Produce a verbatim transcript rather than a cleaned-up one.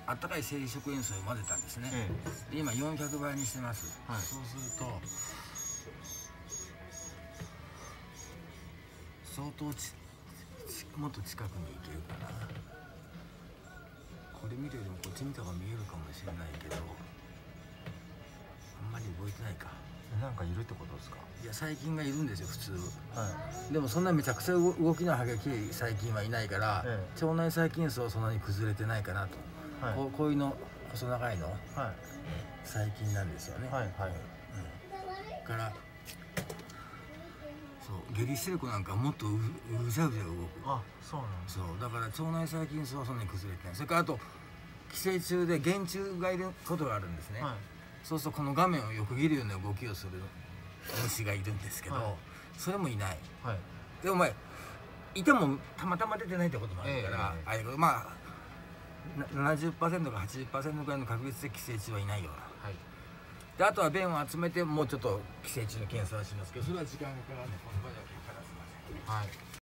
あったかい生理食塩水を混ぜたんですね、ええ、で今よんひゃくばいにしてます、はい、そうすると相当ちもっと近くに行けるかな。これ見るよりもこっち見た方が見えるかもしれないけど、あんまり動いてないか。 なんかいるってことですか？ いや、細菌がいるんですよ普通、はい、でもそんなめちゃくちゃ動きの激しい細菌はいないから、ええ、腸内細菌層はそんなに崩れてないかなと、はい、こうこういうの細長いの、はい、細菌なんですよね。はいはい、うん、からそう下痢してる子なんかもっと う, うじゃうじゃ動く。 あ、そうなんです。 そうだから腸内細菌層はそんなに崩れてない。それからあと寄生虫で原虫がいることがあるんですね、はい、そうするとこの画面を横切るような動きをする虫がいるんですけど、はい、それもいない、はい、でお前いてもたまたま出てないってこともあるから、えーえー、あまあ ななじゅっパーセント か はちじゅっパーセント ぐらいの確率で寄生虫はいないような、はい、であとは便を集めてもうちょっと寄生虫の検査をしますけど、それは時間がかかるのでこの場合は結果出せません。はい。